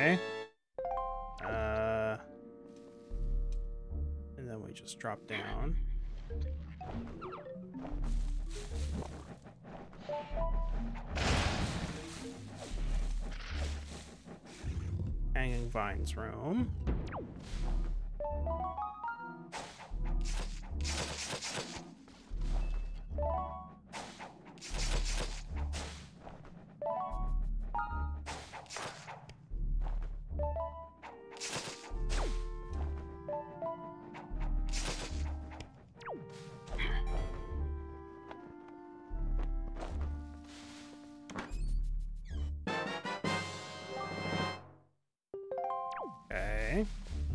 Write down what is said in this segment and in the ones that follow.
Okay. And then we just drop down. Hanging Vines room. Okay.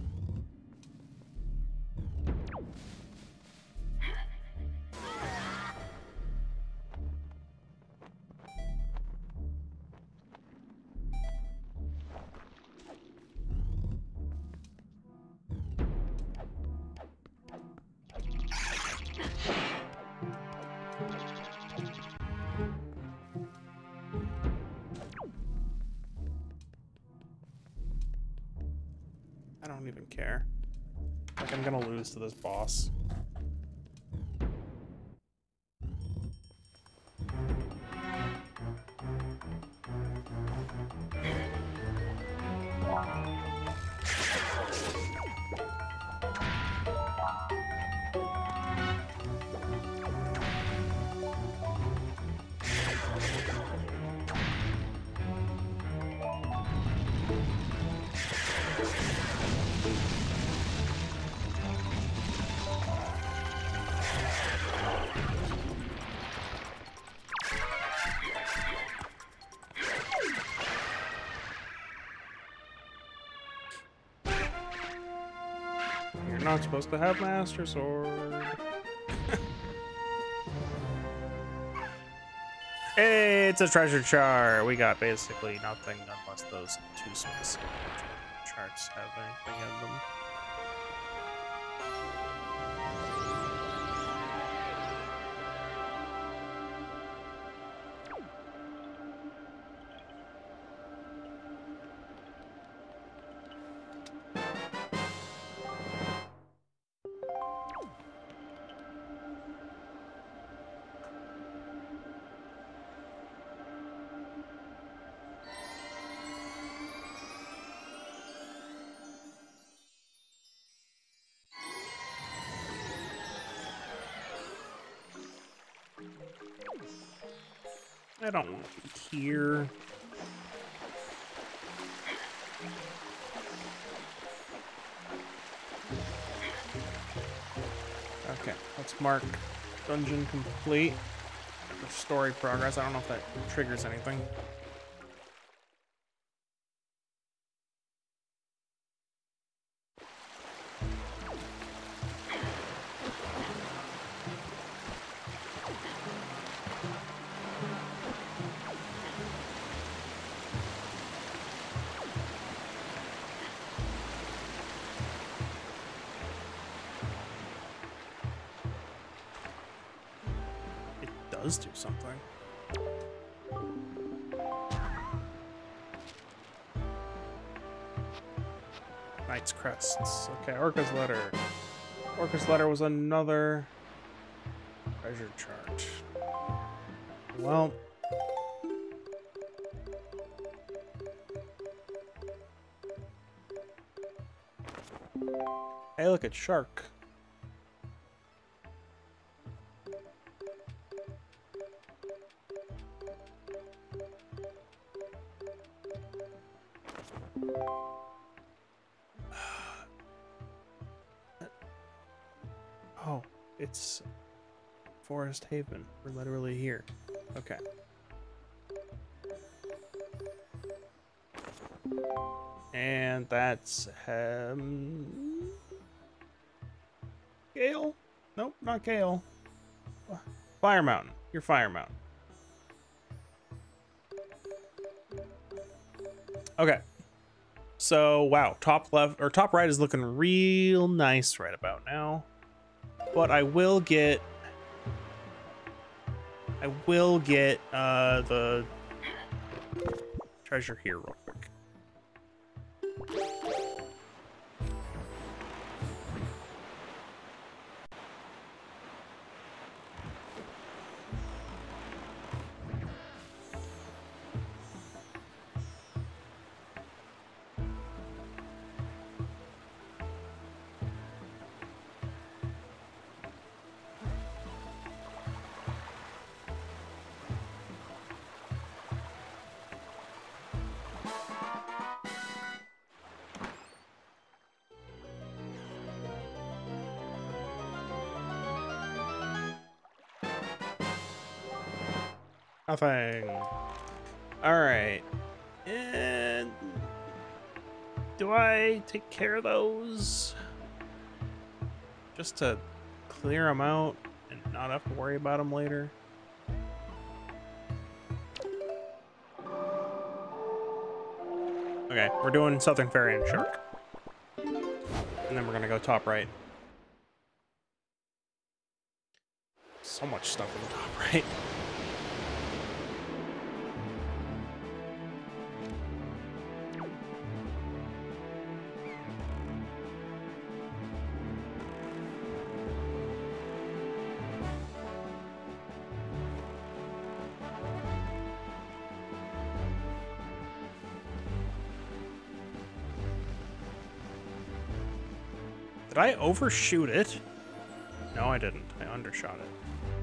I don't even care. Like, I'm gonna lose to this boss. You're not supposed to have Master Sword. Hey, it's a treasure chart. We got basically nothing unless those two specific charts have anything in them. I don't want to be here. Okay, let's mark dungeon complete for story progress. I don't know if that triggers anything. Does do something. Knight's Crests. Okay, Orca's Letter. Orca's Letter was another treasure chart. Well, hey, look at Shark. Oh, it's Forest Haven. We're literally here. Okay. And that's Gale? Nope, not Gale. Fire Mountain. You're Fire Mountain. Okay. So, wow, top left or top right is looking real nice right about now. But I will get the treasure here real quick. Nothing. All right. And do I take care of those just to clear them out and not have to worry about them later? Okay, we're doing Southern Fairy and Shark. And then we're gonna go top right. So much stuff in the top right. Did I overshoot it? No, I didn't. I undershot it.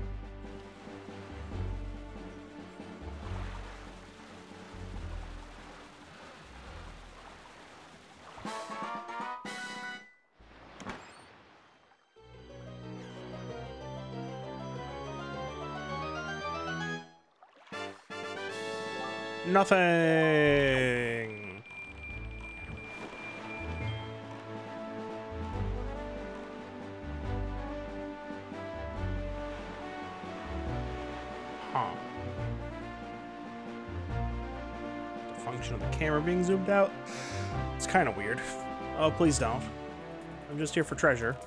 Nothing. Huh. The function of the camera being zoomed out? It's kind of weird. Oh, please don't. I'm just here for treasure.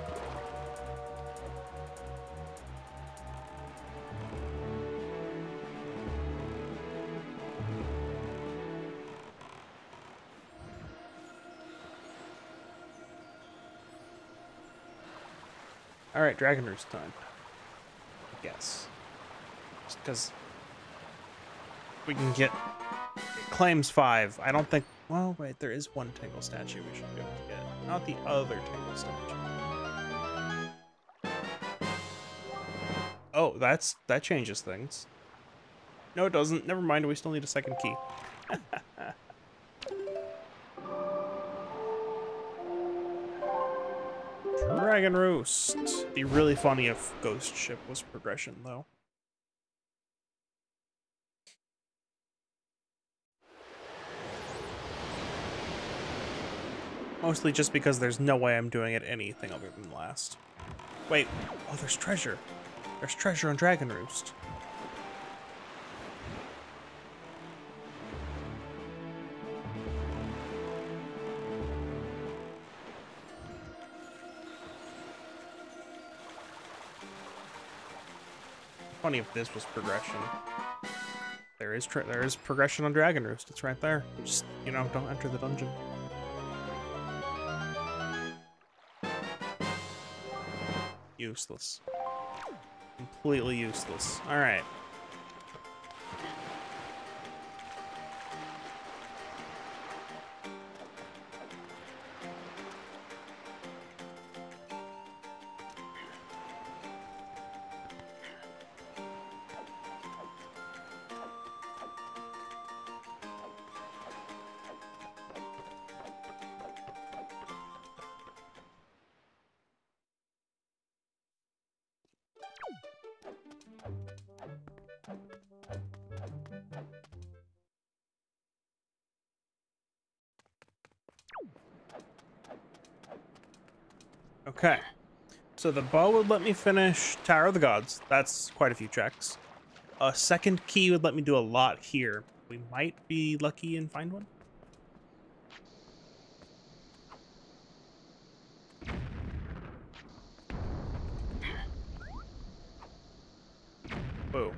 All right, Dragon Roost time. I guess. Just because we can get... It claims 5. I don't think... Well, wait, there is one Tingle statue we should be able to get. Not the other Tingle statue. Oh, that changes things. No, it doesn't. Never mind, we still need a second key. Dragon Roost. Be really funny if Ghost Ship was progression, though. Mostly just because there's no way I'm doing it anything other than last. Wait, oh, there's treasure. There's treasure on Dragon Roost. Funny if this was progression. There is progression on Dragon Roost. It's right there. You just, you know, don't enter the dungeon. Useless. Completely useless. All right. Okay, so the bow would let me finish Tower of the Gods. That's quite a few checks. A second key would let me do a lot here. We might be lucky and find one. Whoa.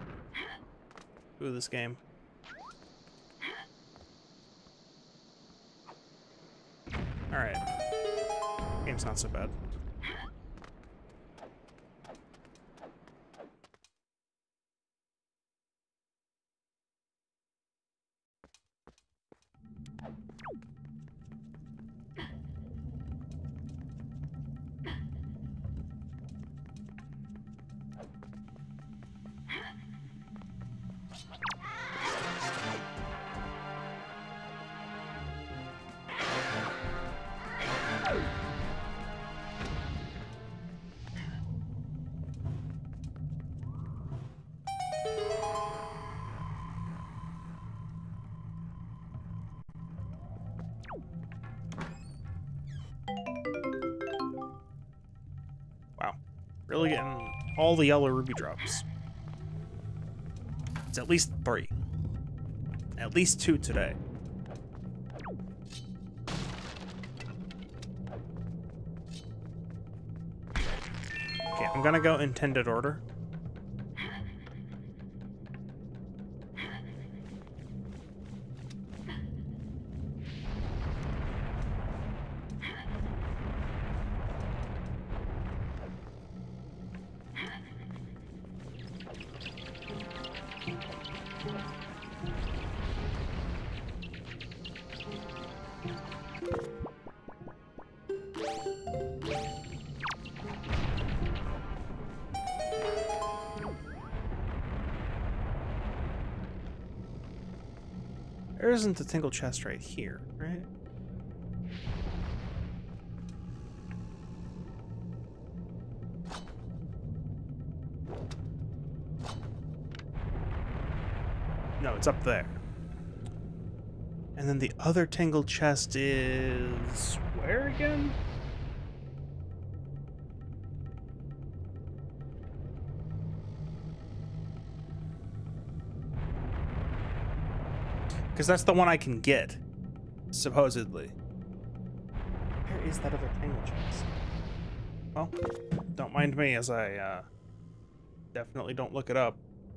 Ooh, this game. Alright. Game's not so bad. Wow. Really getting all the yellow ruby drops. It's at least 3. At least 2 today. Okay, I'm gonna go intended order. There isn't a tingle chest right here, right? No, it's up there. And then the other tingle chest is where again? Because that's the one I can get, supposedly. Where is that other tingle chest? Well, don't mind me as I definitely don't look it up.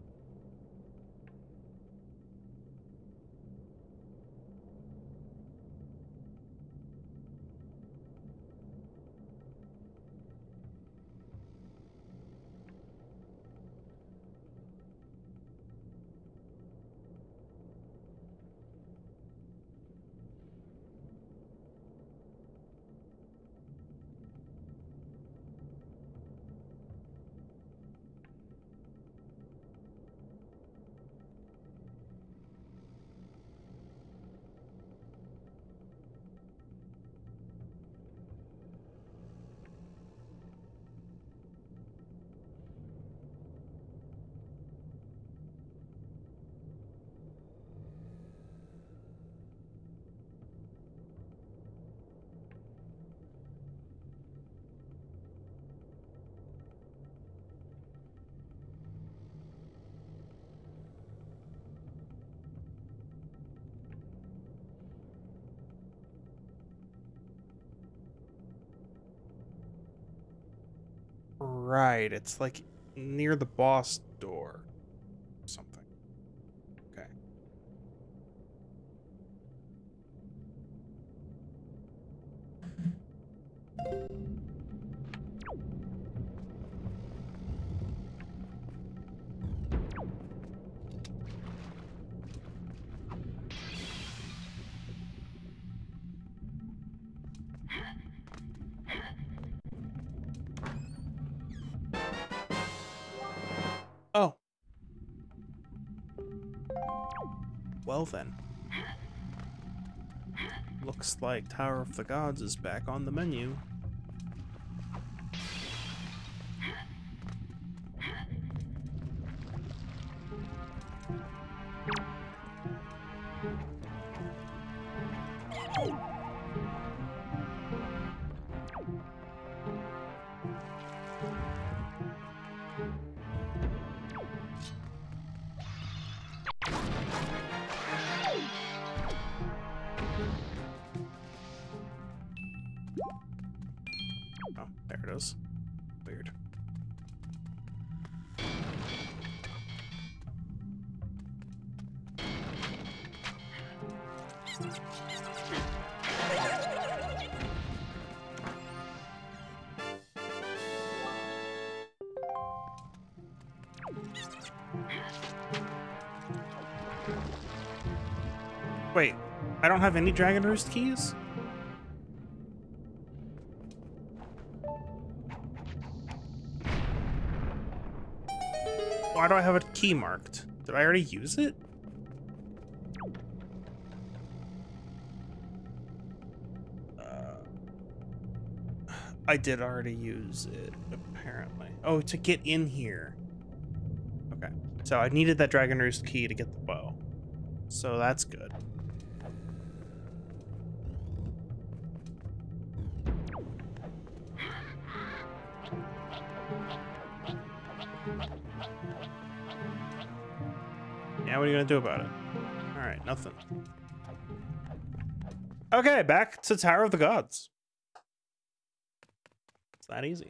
Right, it's like near the boss door or something. Okay. Oh. Well then. Looks like Tower of the Gods is back on the menu. Oh, there it is. Weird. I don't have any Dragon Roost keys? Why do I have a key marked? Did I already use it? I did already use it, apparently. Oh, to get in here. Okay. So I needed that Dragon Roost key to get the bow. So that's good. Yeah, what are you gonna do about it? Alright, nothing. Okay, back to Tower of the Gods. It's that easy.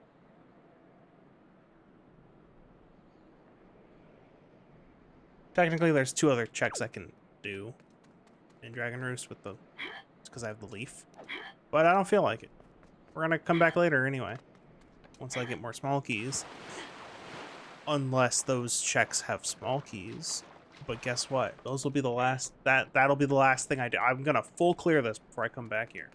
Technically, there's 2 other checks I can do in Dragon Roost with the... because I have the leaf. But I don't feel like it. We're gonna come back later anyway. Once I get more small keys. Unless those checks have small keys. But guess what? Those will be the last... That'll be the last thing I do. I'm gonna full clear this before I come back here.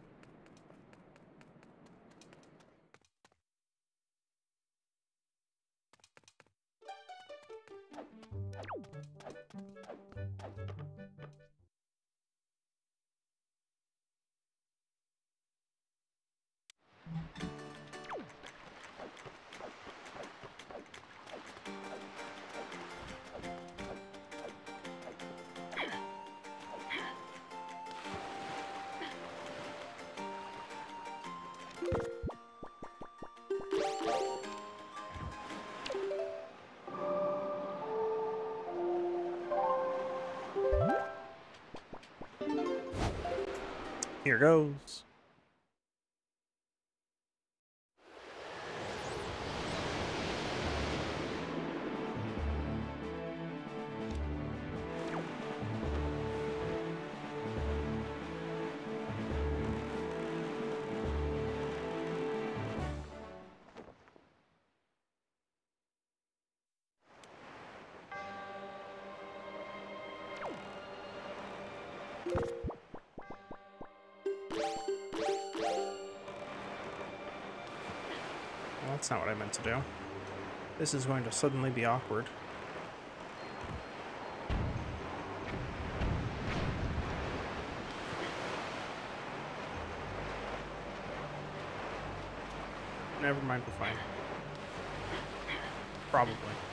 Here goes. Well, that's not what I meant to do. This is going to suddenly be awkward. Never mind, we're fine. Probably.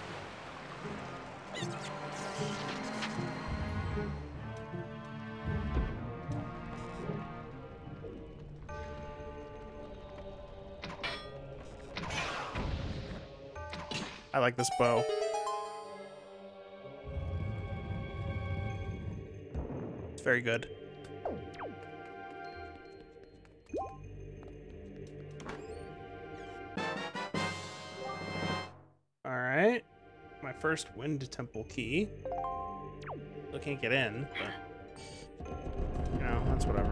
I like this bow. It's very good. Alright. My first Wind Temple key. Still can't get in, but... you know, that's whatever.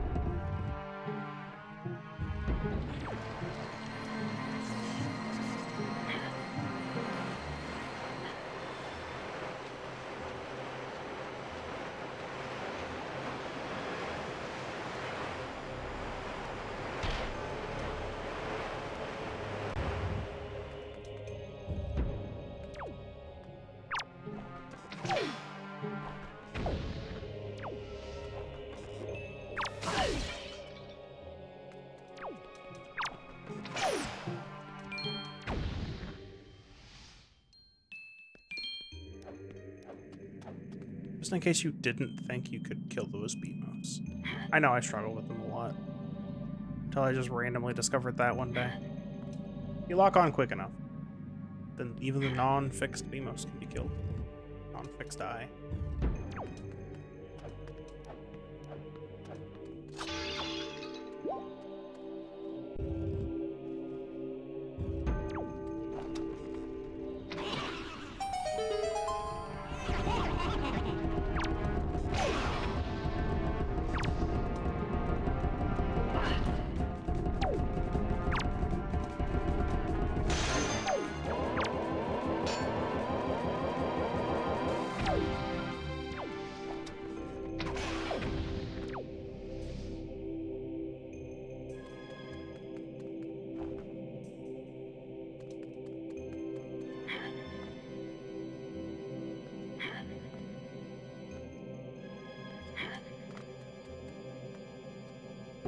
Just in case you didn't think you could kill those Beamos. I know I struggle with them a lot. Until I just randomly discovered that one day. You lock on quick enough, then even the non-fixed Beamos can be killed. Non-fixed eye.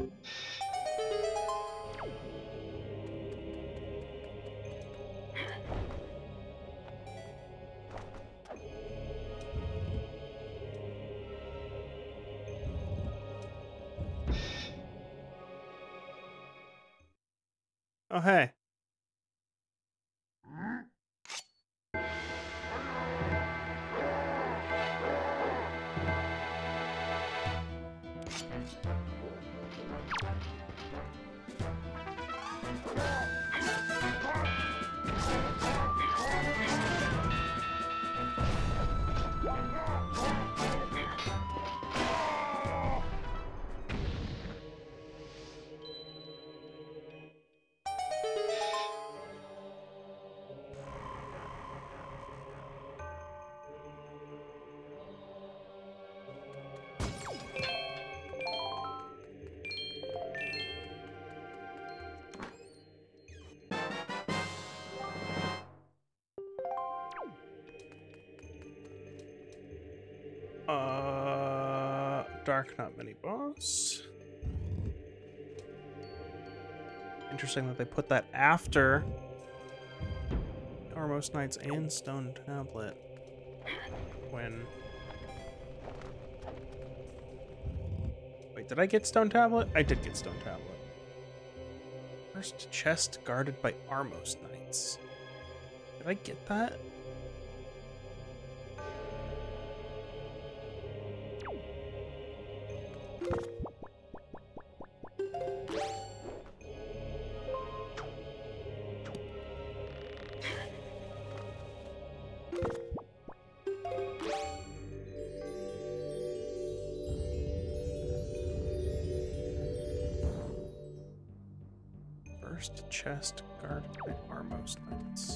Oh, hey. Dark Knot mini boss. Interesting that they put that after Armos Knights and Stone Tablet. When... Wait, did I get Stone Tablet? I did get Stone Tablet. First chest guarded by Armos Knights. Did I get that? First chest guarded by Armos Knights.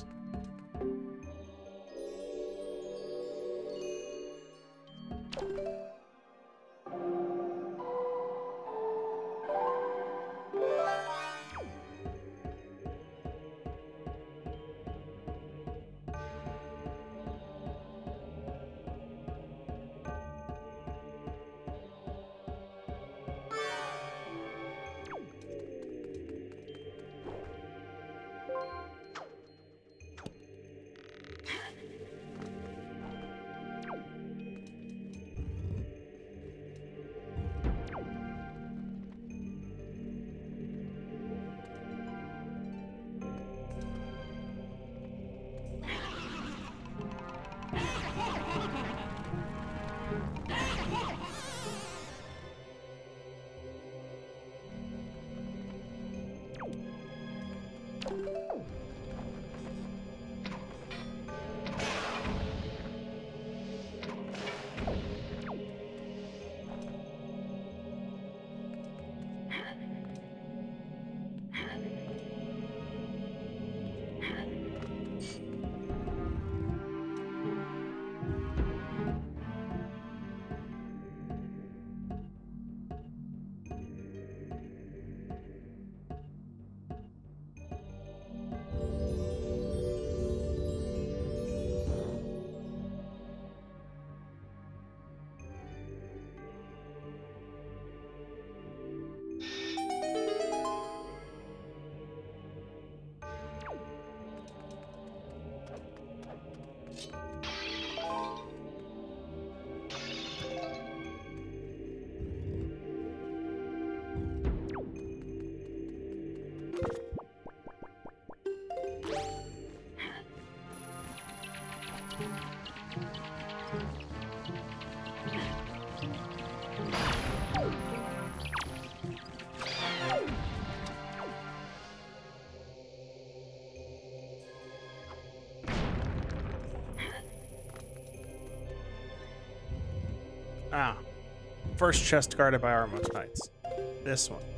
Ah. First chest guarded by Armos Knights. This one.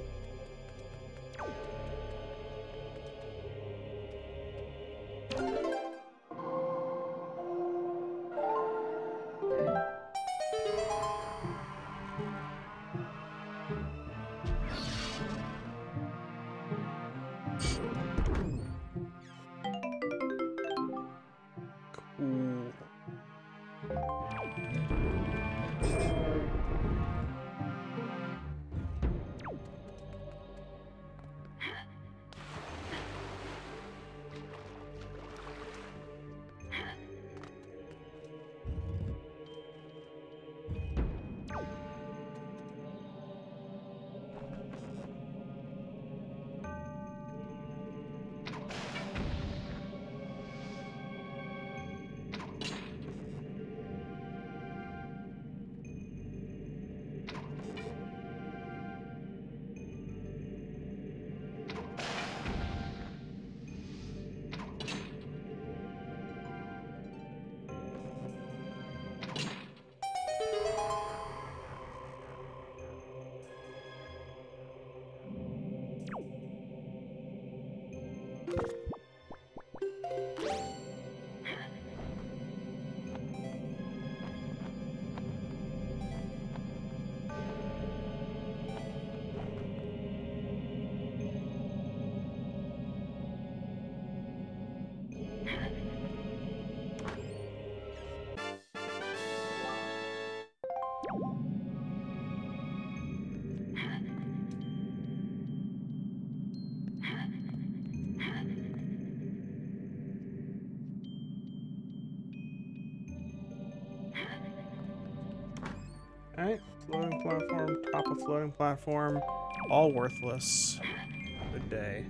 Cool. floating platform, top of floating platform, all worthless. Good day.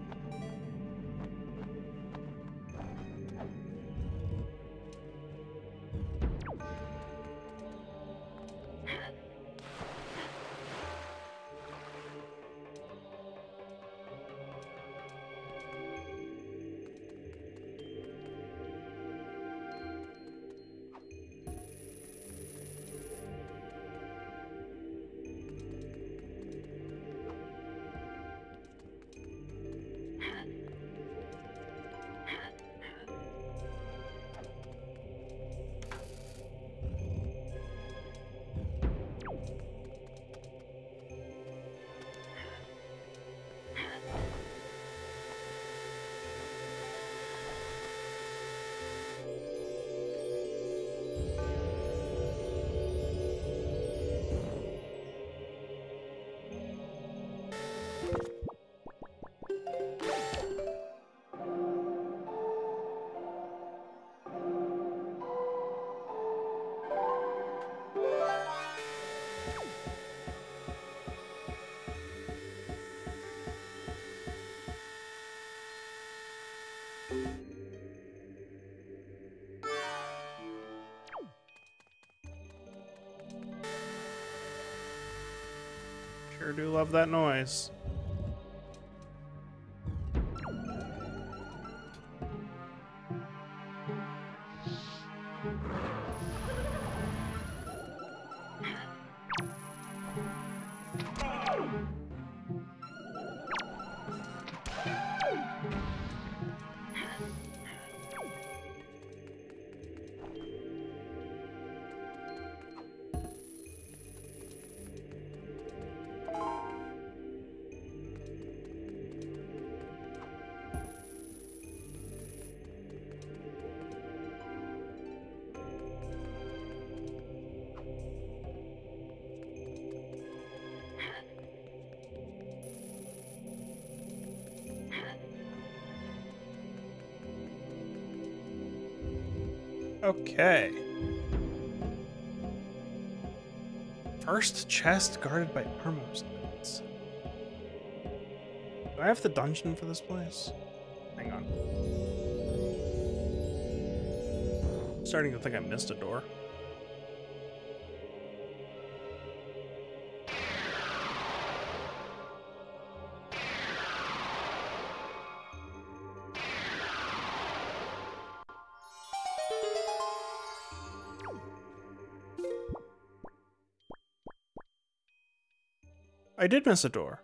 Sure do love that noise. Okay. First chest guarded by Armos Knights. Do I have the dungeon for this place? Hang on. I'm starting to think I missed a door. I did miss a door.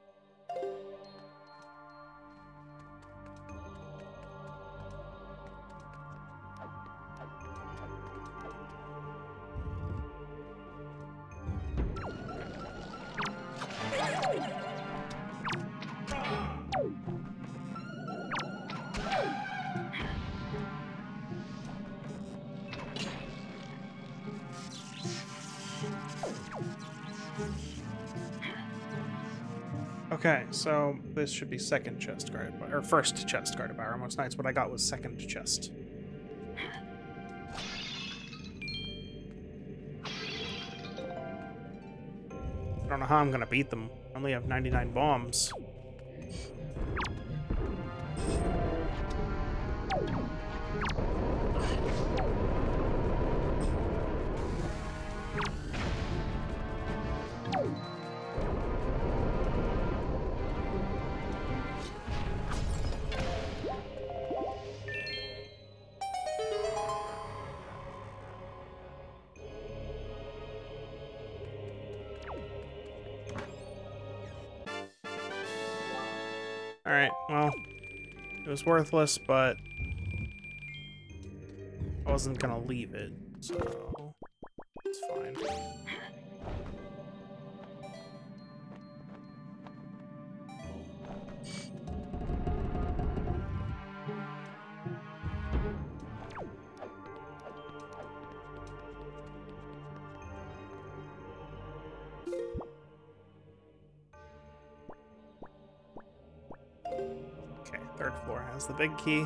Okay, so this should be second chest guarded by, or first chest guarded by Armos Knights. What I got was second chest. I don't know how I'm gonna beat them. I only have 99 bombs. Alright, well, it was worthless, but I wasn't gonna leave it, so it's fine. Okay, third floor has the big key.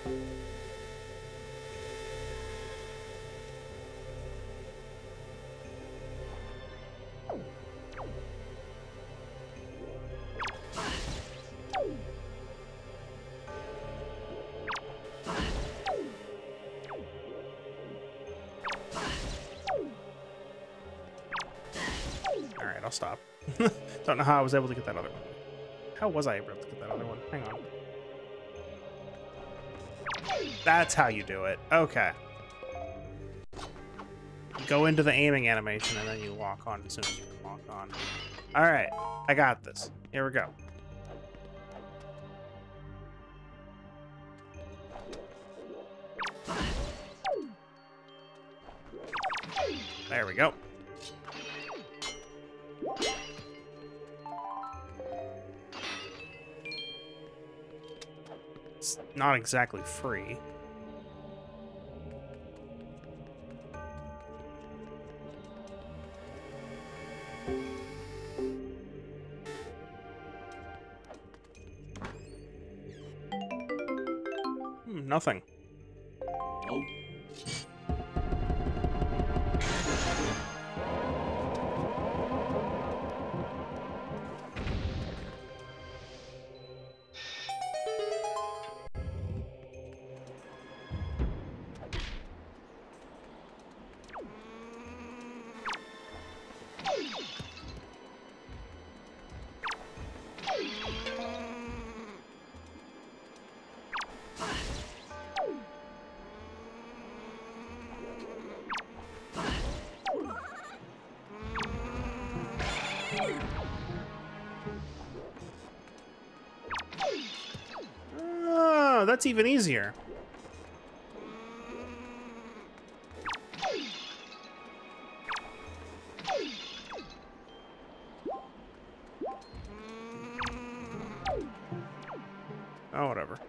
Alright, I'll stop. Don't know how I was able to get that other one. How was I able to get that other one? Hang on. That's how you do it. Okay. Go into the aiming animation and then you lock on as soon as you can lock on. Alright, I got this. Here we go. There we go. It's not exactly free. Nothing. Oh. Oh, that's even easier. Oh, whatever.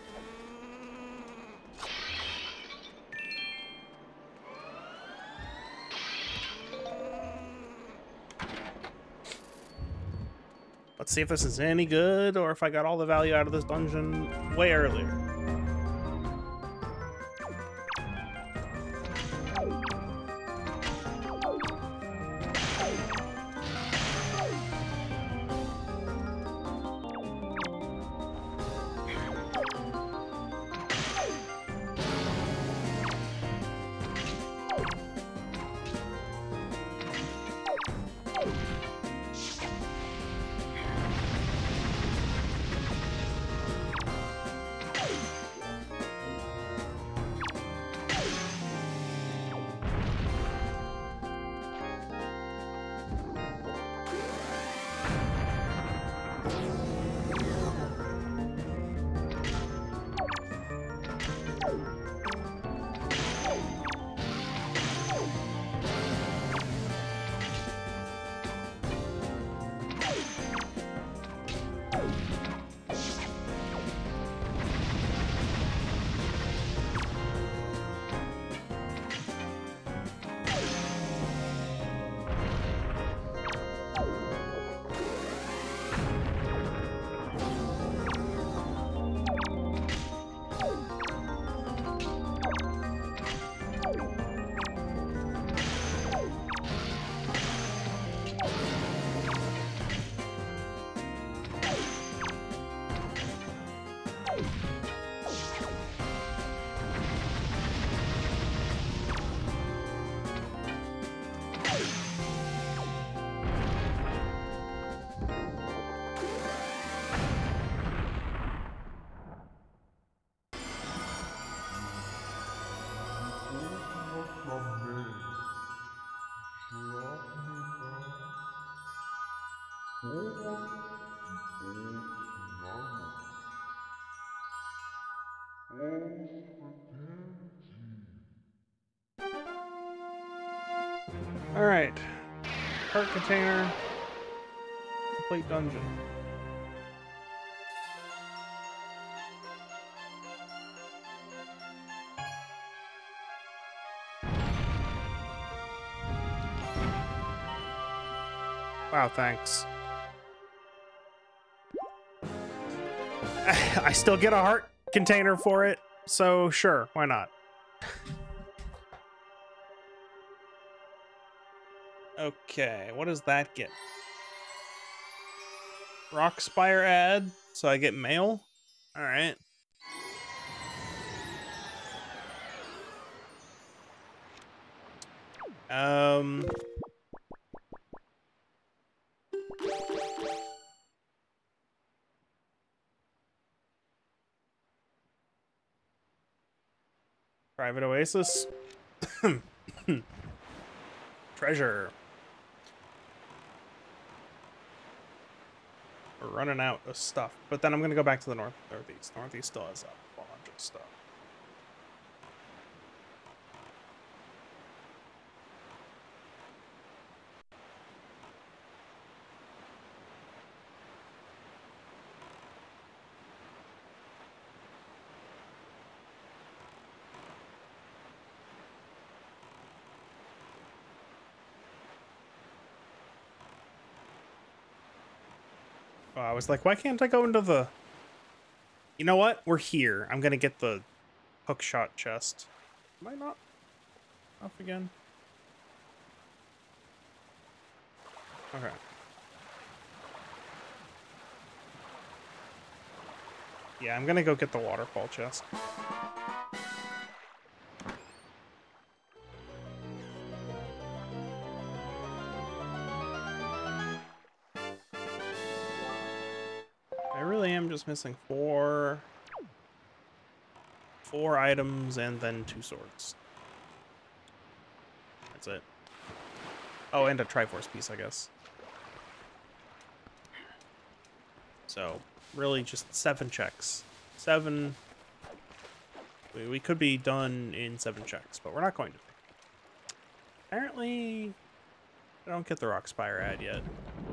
Let's see if this is any good or if I got all the value out of this dungeon way earlier. All right, cart container, complete dungeon. Wow, thanks. I still get a heart container for it, so sure, why not? Okay, what does that get? Rockspire ad, so I get mail? Alright. Private Oasis. Treasure. We're running out of stuff, but then I'm gonna go back to the northeast. Northeast still has a bunch of stuff. Oh, I was like, why can't I go into the... You know what? We're here. I'm gonna get the hookshot chest. Am I not off again? Okay. Yeah, I'm gonna go get the waterfall chest. I really am just missing four items and then 2 swords. That's it. Oh, and a Triforce piece, I guess. So, really just 7 checks. 7... We could be done in 7 checks, but we're not going to be. Apparently, I don't get the Rockspire ad yet.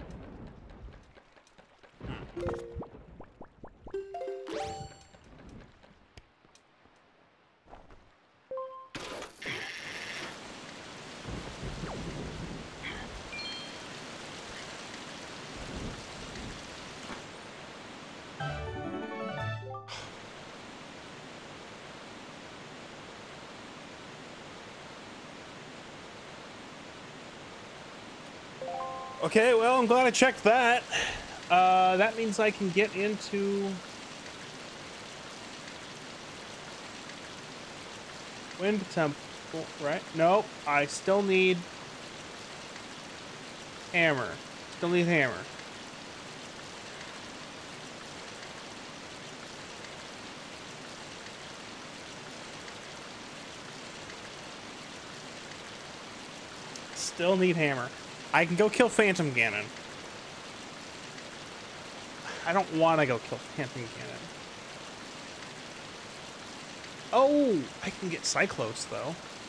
Okay, well, I'm glad I checked that. That means I can get into Wind Temple, right? Nope, I still need hammer. Still need hammer. Still need hammer. I can go kill Phantom Ganon. I don't want to go kill Phantom Ganon. Oh, I can get Cyclos, though.